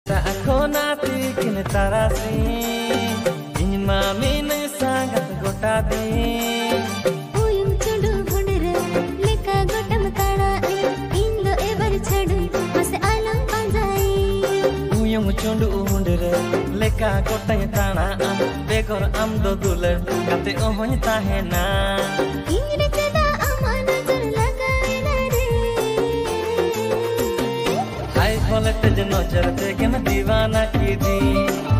Seta aku nanti kini tarasi ini mami neng sangat gota di uyung chundu bhundre leka gotam tana indo ebar chadu mas alam panjai uyung chundu bhundre leka gotam tana begor am do dular kate ohony tahena ingre cheda aman nazar lagaina re hai bole te nozar dekhe na दीवाना की दी